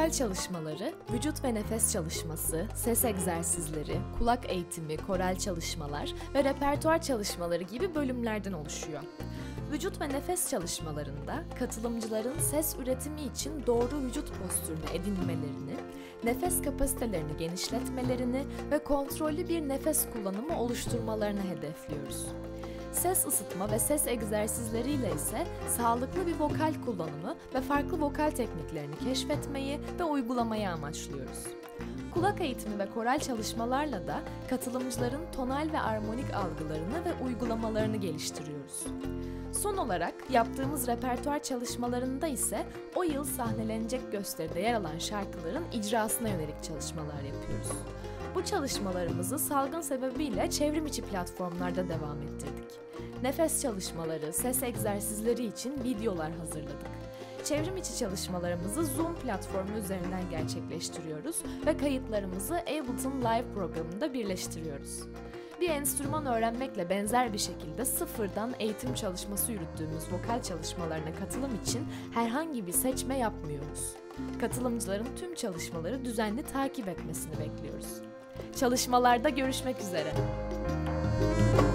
Vokal çalışmaları, vücut ve nefes çalışması, ses egzersizleri, kulak eğitimi, koral çalışmalar ve repertuar çalışmaları gibi bölümlerden oluşuyor. Vücut ve nefes çalışmalarında katılımcıların ses üretimi için doğru vücut postürünü edinmelerini, nefes kapasitelerini genişletmelerini ve kontrollü bir nefes kullanımı oluşturmalarını hedefliyoruz. Ses ısıtma ve ses egzersizleriyle ise sağlıklı bir vokal kullanımı ve farklı vokal tekniklerini keşfetmeyi ve uygulamayı amaçlıyoruz. Kulak eğitimi ve koral çalışmalarla da katılımcıların tonal ve armonik algılarını ve uygulamalarını geliştiriyoruz. Son olarak yaptığımız repertuar çalışmalarında ise o yıl sahnelenecek gösteride yer alan şarkıların icrasına yönelik çalışmalar yapıyoruz. Bu çalışmalarımızı salgın sebebiyle çevrim içi platformlarda devam ettirdik. Nefes çalışmaları, ses egzersizleri için videolar hazırladık. Çevrim içi çalışmalarımızı Zoom platformu üzerinden gerçekleştiriyoruz ve kayıtlarımızı Ableton Live programında birleştiriyoruz. Bir enstrüman öğrenmekle benzer bir şekilde sıfırdan eğitim çalışması yürüttüğümüz vokal çalışmalarına katılım için herhangi bir seçme yapmıyoruz. Katılımcıların tüm çalışmaları düzenli takip etmesini bekliyoruz. Çalışmalarda görüşmek üzere.